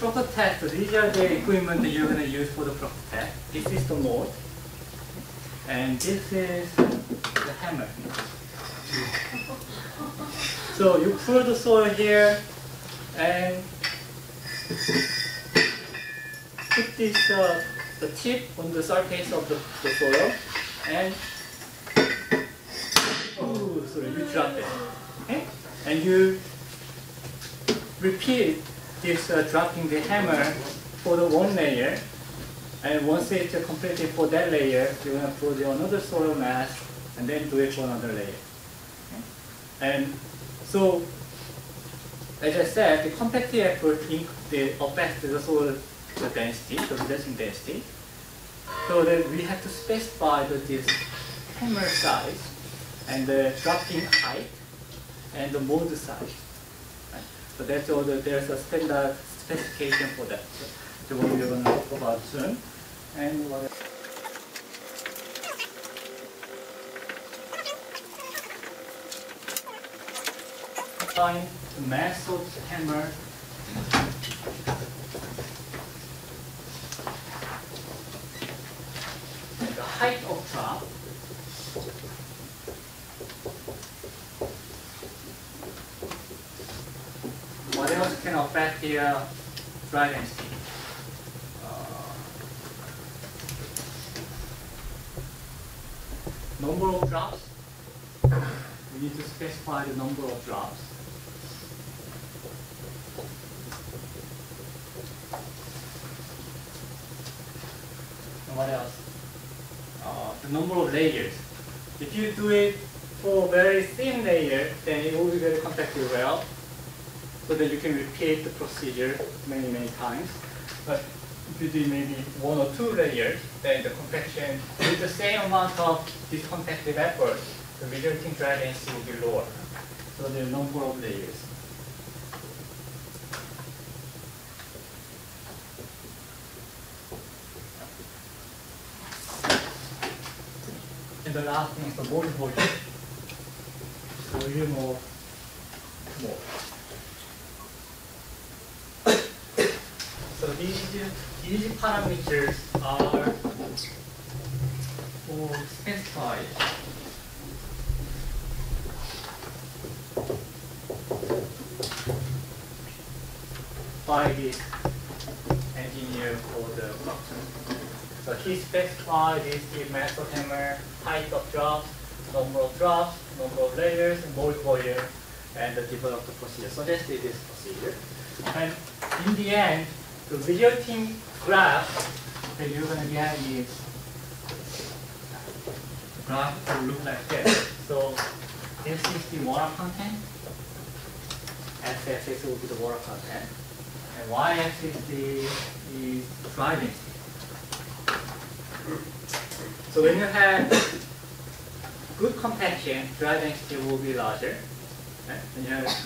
Proctotest, these are the equipment that you're going to use for the Proctotest. This is the mold, and this is the hammer. So you pour the soil here and put this the tip on the surface of the soil, and oh, sorry, you drop it. Okay, and you repeat this dropping the hammer for the one layer, and once it's completed for that layer, you're going to put another soil mass and then do it for another layer. Okay? And so, as I said, the compacting effort affects the soil density, the reducing density. So that we have to specify this hammer size and the dropping height and the mold size. Right? So that's all. There's a standard specification for that. So what we're going to talk about soon. And what find the mass of the hammer. And the height of drop. What else can affect the dry density? Number of drops. We need to specify the number of drops. And what else? The number of layers. If you do it for a very thin layer, then it will be very compacted well, so that you can repeat the procedure many, many times. But if you do maybe one or two layers, then the compaction, with the same amount of this compactive effort, the resulting dry density will be lower. So the number of layers. And the last thing is the mold volume. Volume of mold. So these parameters are all specified by this engineer called Proctor. So he specified the mass of hammer, height of drops, number of layers, and mold volume, and developed the procedure. So that's this procedure. And in the end, the resulting graph that you're going to get is the graph will look like this. So this is the water content. X-axis will be the water content, and Y-axis is dry density. So when you have good compaction, dry density will be larger. Right? When you have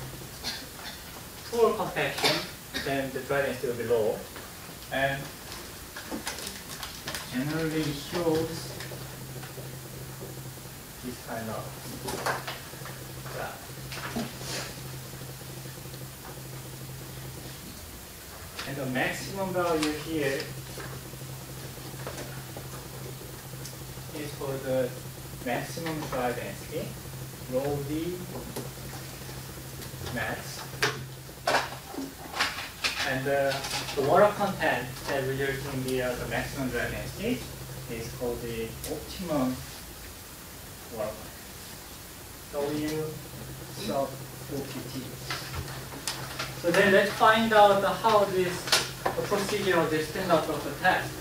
poor compaction, then the dry density will be low. And generally shows this kind of graph. And the maximum value here is for the maximum dry density, rho d max. And the water content that results in the maximum dry density is called the optimum water content, W sub OPT. So then let's find out how the procedure of the standard of the test.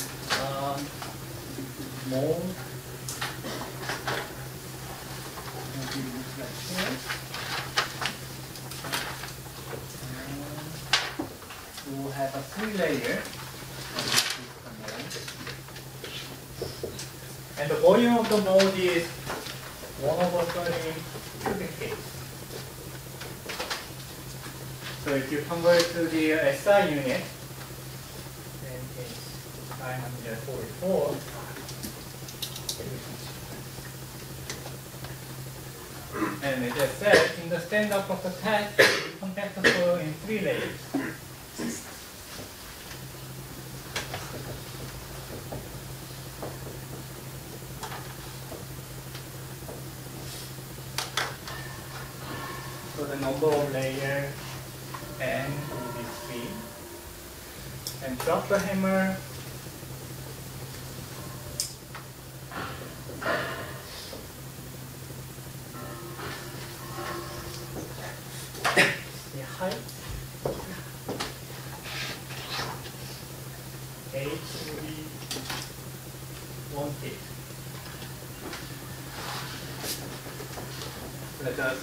Mold maybe looks like this. And we'll have a 3-layer. And the volume of the mold is 1/30 cubic feet. So if you convert to the SI unit, then it's 944. And as I said, in the standard of the test, we compact the soil in 3 layers. layer N will be 3. And drop the hammer. The height H will be 1 feet. So that's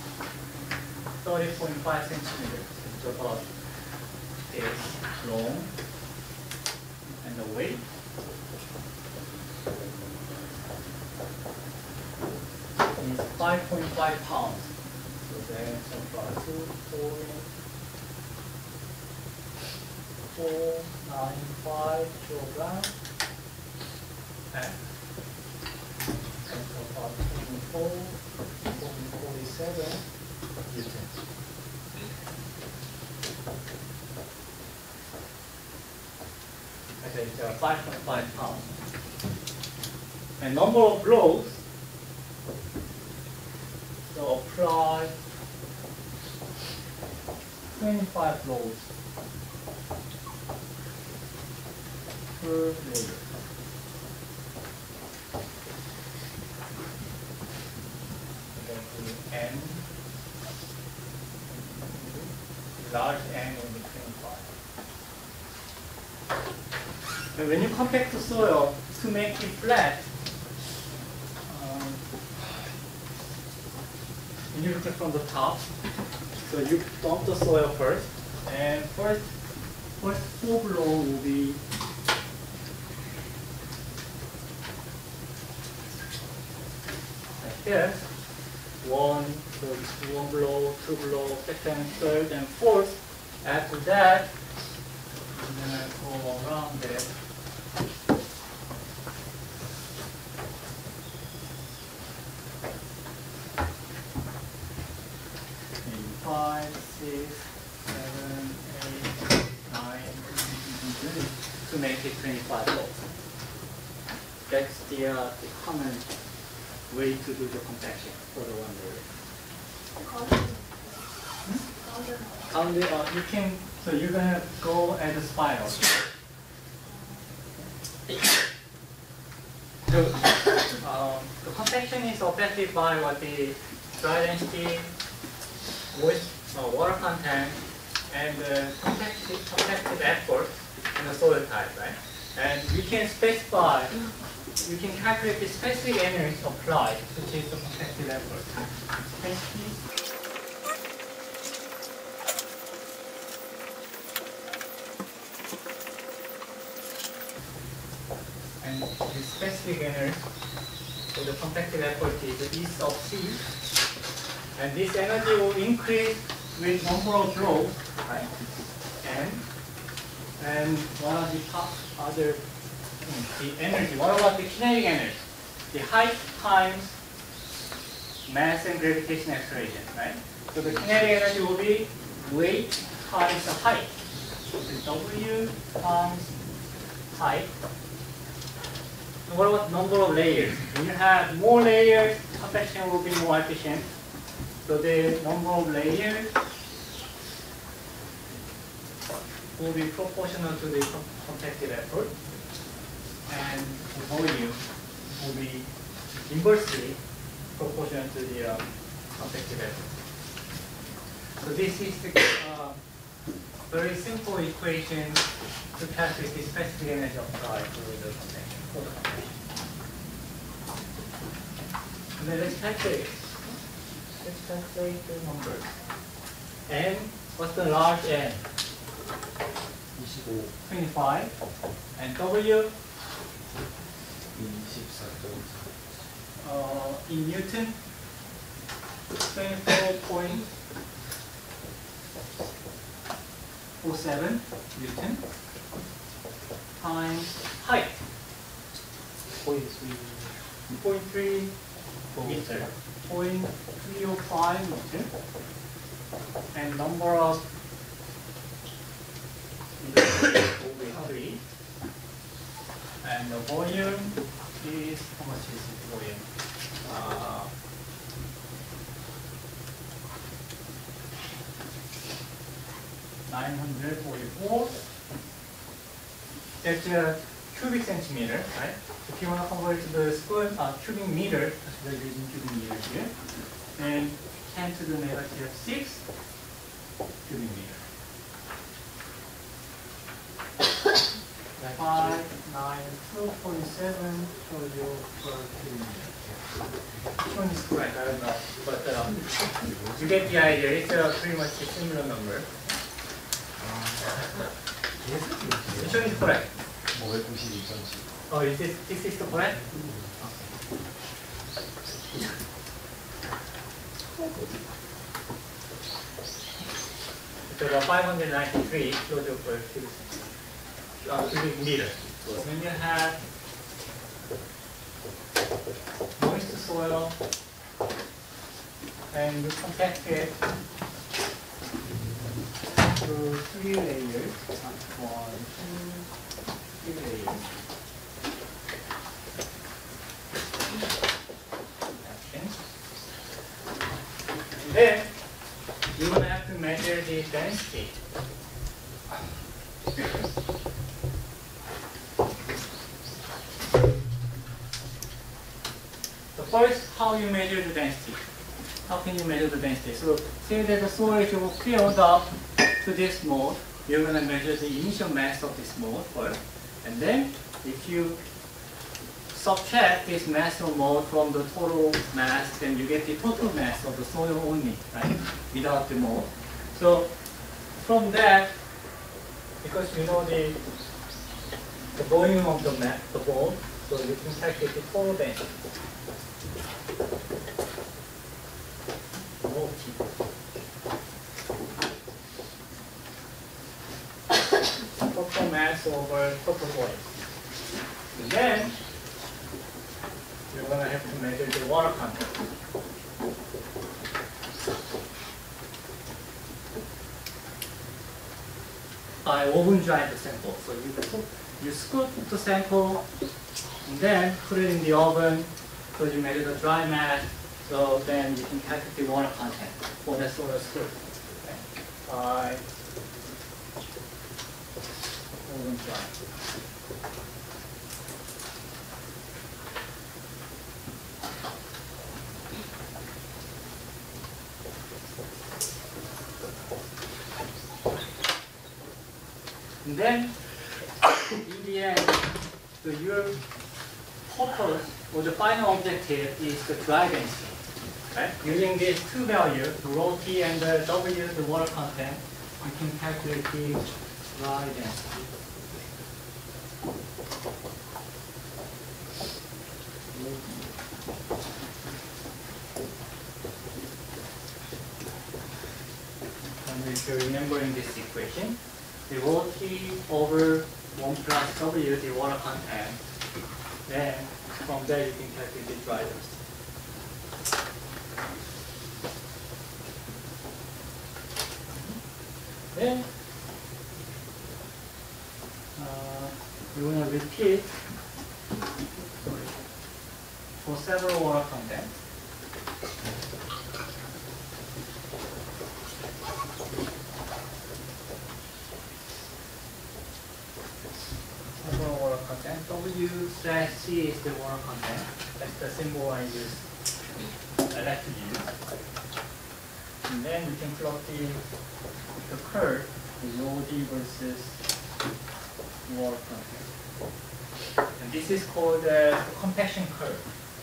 30.5 centimeters. It's about is long and the weight is 5.5 pounds. So that's about 2.495 kilograms. And that's about 24.47 newtons. It's 5.5 pounds. And number of blows, so apply 25 blows per layer. N, large N will be 25. And when you compact the soil to make it flat, you look at from the top. So you dump the soil first, and first 4 blow will be like this. 1, so it's 1 blow, 2 blow, second, third, and fourth. After that, I'm gonna go around it. Maybe 5, 6, 7, 8, 9, to make it 25 volts. That's the common way to do the compaction for the one layer. You can, so you're gonna go as a spiral. The compaction is affected by what the dry density, water content, and the compactive effort and the soil type, right? And you can specify, you can calculate the specific energy applied, which is the compactive effort. Next, please. And the specific energy for the compactive effort is E sub C. And this energy will increase with number of blows, right? And what are the other the energy? What about the kinetic energy? The height times mass and gravitational acceleration, right? So the kinetic energy will be weight times the height. So W times height. And what about number of layers? When you have more layers, compaction will be more efficient. So the number of layers will be proportional to the compactive effort, and the volume will be inversely proportional to the compactive effort. So this is the very simple equation to calculate the specific energy applied to the compaction. And then let's calculate. Let's calculate the numbers. N, what's the large N? 25. And W? In Newton, 24.07 Newton times height. 0.3 meter. 0.305 meter. And number of will be 3. And the volume is, how much is the volume? 944. That's a cubic centimeter, right? If you want to convert to the square cubic meter, because we're using cubic meters here, and 10 to the negative 6 cubic meter. 5, 9, 2, 47 kilojoule per cubic meter. Which one is correct? I don't know. But you get the idea. It's pretty much a similar number. Which one is correct? 592cm. Oh, this is the correct? It's about 593 kilojoule per cubic meter. So when you have moist soil and you compact it through 3 layers, 1, 2, 3 layers. And then you're going to have to measure the density. So first, how you measure the density? How can you measure the density? So say that the soil is filled up to this mode, you're going to measure the initial mass of this mode first. And then if you subtract this mass of mode from the total mass, then you get the total mass of the soil only, right? Without the mode. So from that, because you know the volume of the mode, so you can calculate the total density. Total mass over total volume. And then you're going to have to measure the water content. By oven dry the sample. So you scoop the sample and then put it in the oven. So you measure the dry mass. So then you can calculate the water content for that sort of scoop. Okay. By oven dry. And then, in the end, your purpose or the final objective is the dry density. Right? Using these two values, the rho T and the W, the water content, you can calculate the dry density. And if you're remembering this equation, the rho T over 1 plus W, the water content, then from there you can calculate the dry density. Then we're going to repeat for several water content. Several water content. W/C is the water content. That's the symbol I like to use. And then we can plot the curve, the OD versus water content. And this is called the compaction curve.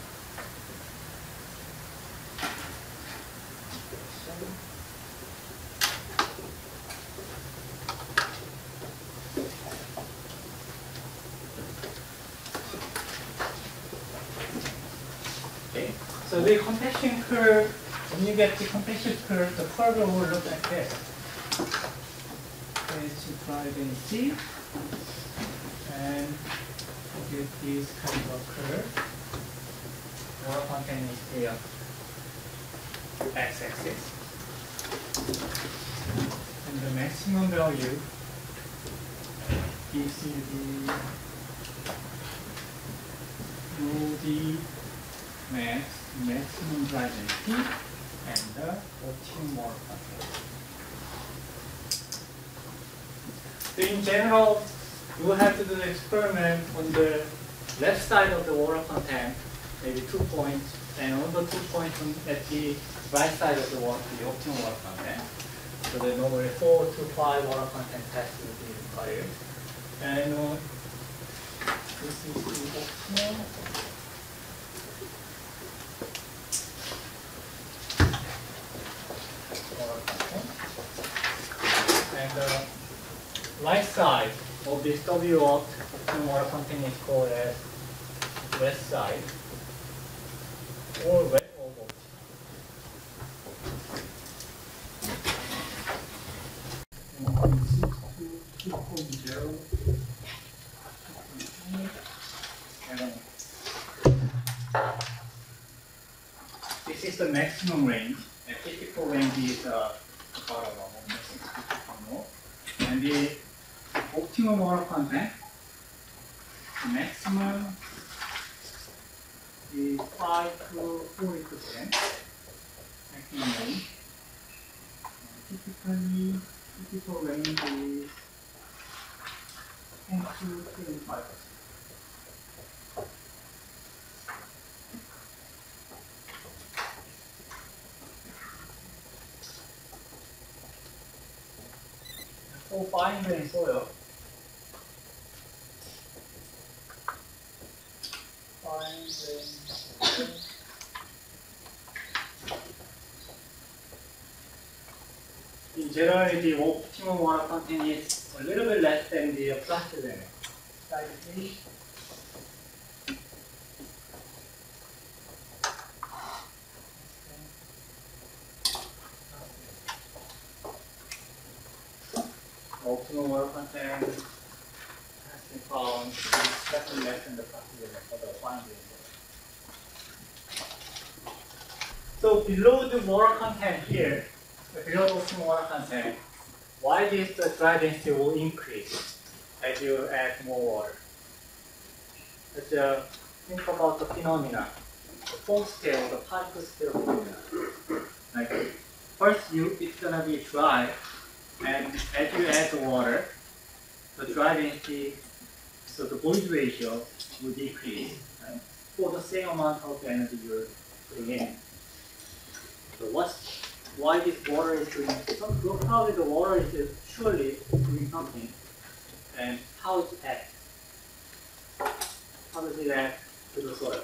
Okay, so the compaction curve, when you get the compaction curve, the curve will look like this. Is to dry density, and you get this kind of curve. Water content is the x-axis, and the maximum value gives you the maximum dry density and the optimum water content. So in general, you will have to do the experiment on the left side of the water content, maybe 2 points, and another 2 points at the right side of the water, the optimal water content. So the normally 4 to 5 water content test will be required. And this is the optimal. Water content. And the right side of this W optimal water content is called as west side or wet oval. This is the maximum range. The typical range is about and the optimal water content, the maximum is 5 to 40% maximum range. Typical range is 10 to 25%. For fine grained soil, in general, the optimal water content is a little bit less than the plastic limit. Slightly. Optimal water content has been found to be slightly less than the plastic limit for the fine grained soil. So below the water content here, below the optimal water content, why this the dry density will increase as you add more water? Let's think about the phenomena, the foam scale, the particle scale phenomena. Like first, it's gonna be dry, and as you add the water, the dry density, so the void ratio will decrease, right, for the same amount of energy you're putting in. So why this water is doing something? Probably the water is surely doing something, and how it acts? How does it act to the soil?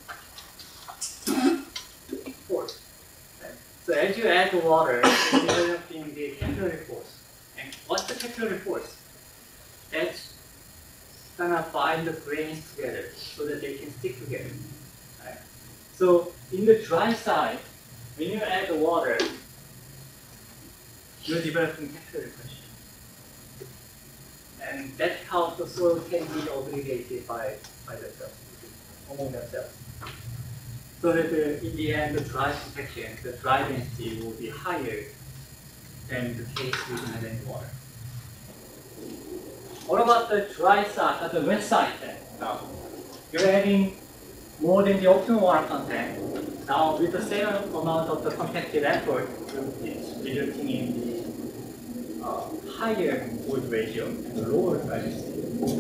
Force. Right? So as you add the water, you're developing the capillary force. And what's the capillary force? That's gonna bind the grains together so that they can stick together. Right? So in the dry side, when you add the water, you're developing capillary pressure. And that's how the soil can be obligated by themselves, among themselves. So that in the end, the dry compaction, the dry density will be higher than the case we don't have any water. What about the dry side, the wet side then? Now, you're adding more than the optimal water content. Now, with the same amount of the compacted effort, it's resulting in the higher void ratio and the lower dry density.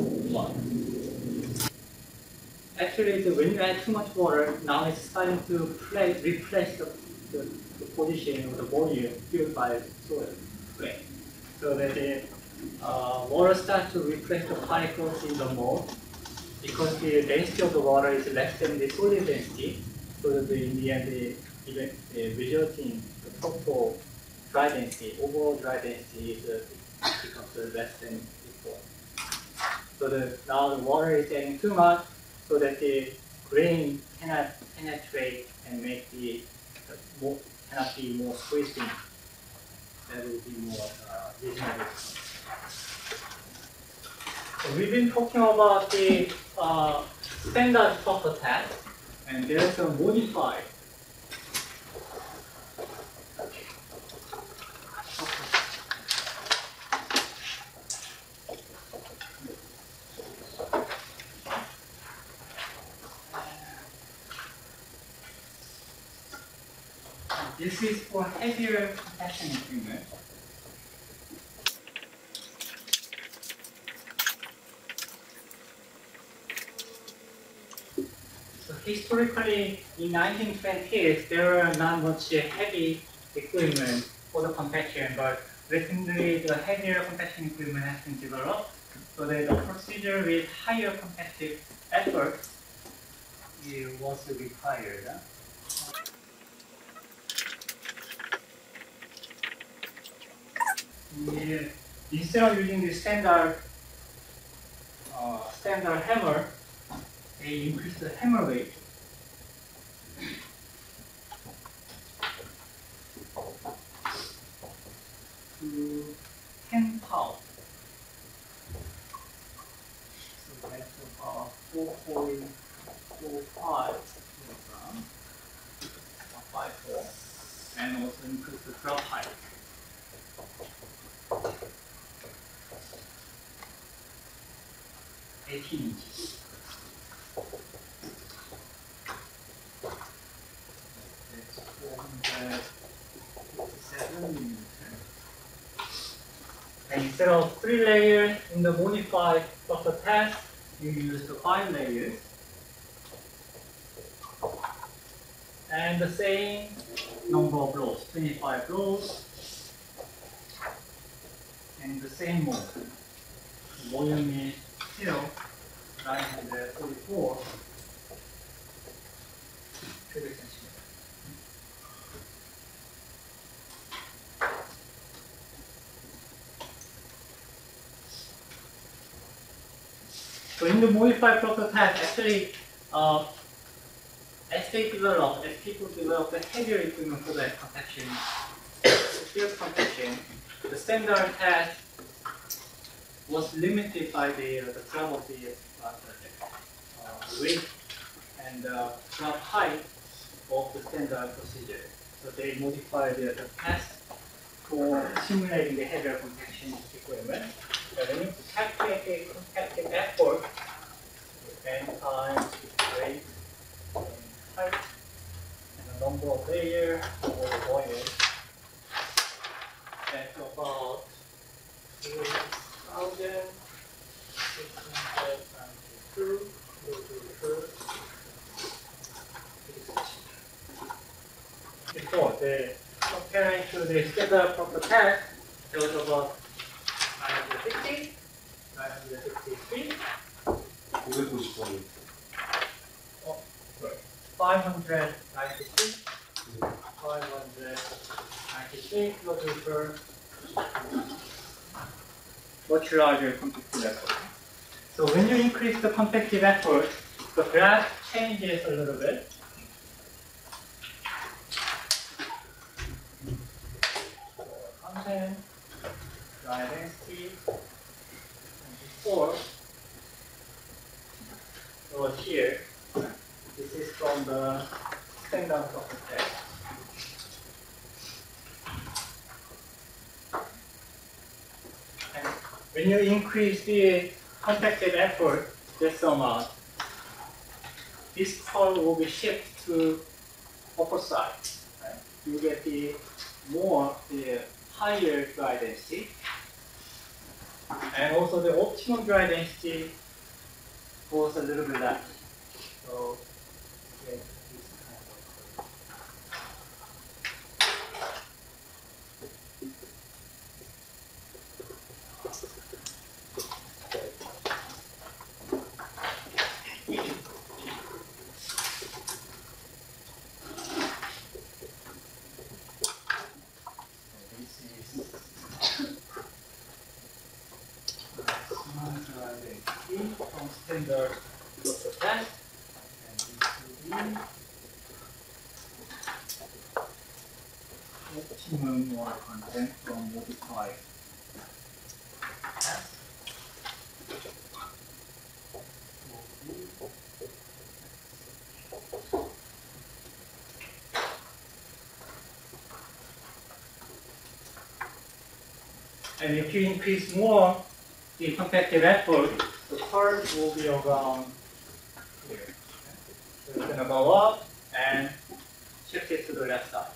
Actually, when you add too much water, now it's starting to replace the position of the volume filled by soil. Right? So that the water starts to replace the particles in the mold because the density of the water is less than the solid density. So that in the end, the resulting the total dry density, overall dry density becomes less than before. So now the water is getting too much, so that the grain cannot penetrate and make cannot be more squeezing. That will be more reasonable. So we've been talking about the standard Fokker test, and there's a modified. This is for heavier compaction equipment. historically, in 1920s, there were not much heavy equipment for the compaction, but recently the heavier compaction equipment has been developed, so that the procedure with higher compactive effort was required. Instead of using the standard hammer, they increase the hammer weight. To 10 pounds. So that's about 4.45 kilograms, 154, and also increase the drop height. $18. That's 457 millimeters. And instead of 3 layers in the modified proctor test, you use the 5 layers. And the same number of blows, 25 blows. And the same mode. Volume is still 944 cubic centimeters. So in the modified proctor test, actually, as people develop the heavier equipment for that compaction, field compaction, the standard test was limited by the drop of the weight and drop height of the standard procedure. So they modified the test for simulating the heavier compaction equipment. And when you calculate the compactive effort, n times weight and height, and the number of layers or volume, that's about 2,692 before the comparing to the standard proctor test, it was about 950, 963. 593. 593. 593 kilojoules per much larger compactive effort. So when you increase the compactive effort, the graph changes a little bit. Content, dry density, and before. So here, this is from the standard proctor test. And when you increase the compactive effort, this amount, this curve will be shifted to upper side. Right? You get the higher dry density, and also the optimum dry density goes a little bit less. So get this kind of from standard proctor test, and this will be optimum water content from modified test. And if you increase more the compactive effort, the curve will be around here. So it's going to go up and shift it to the left side.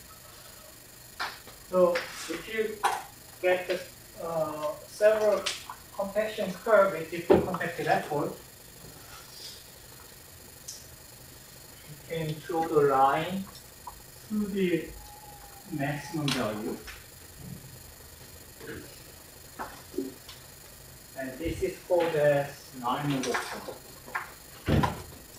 So if you get the, several compaction curve with different compactive effort, can draw the line to the maximum value. And this is called as line of optimum.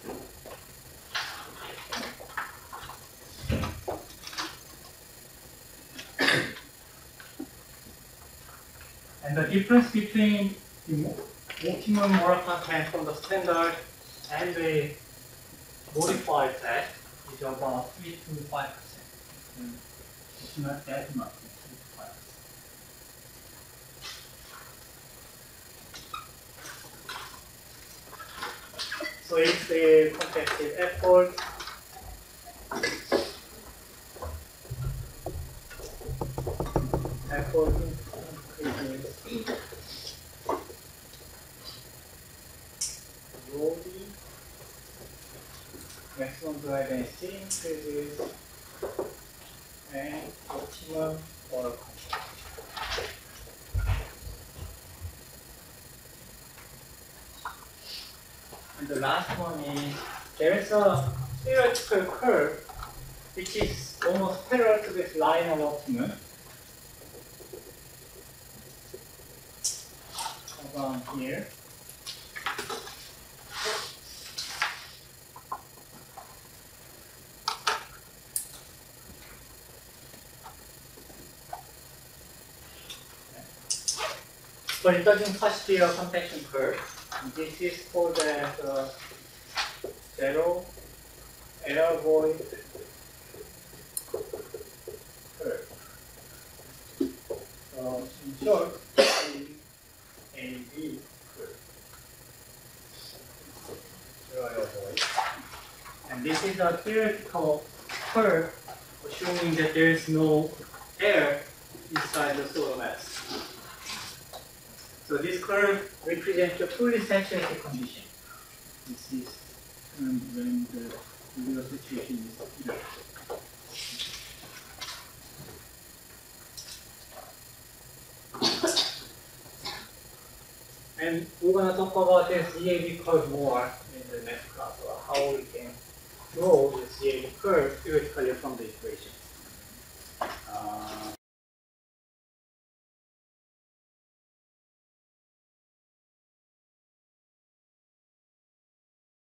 And the difference between the optimum molar content from the standard and the modified test is about 3 to 5%. It's not that much, 3 to 5%. So it's the contextual effort. Effort increases rho d. Maximum drive density increases and optimum molar content. And the last one is there is a theoretical curve which is almost parallel to this line of optimum. Around here. But it doesn't touch the convection curve. This is called as zero error void curve. So in short, AV curve. Zero error void. And this is a theoretical curve assuming that there is no air inside the solar mass. So this curve represents a fully saturated condition. This is when the real situation is here. And we're going to talk about this EAV curve more in the next class, or how we can draw this EAV curve theoretically from the equation.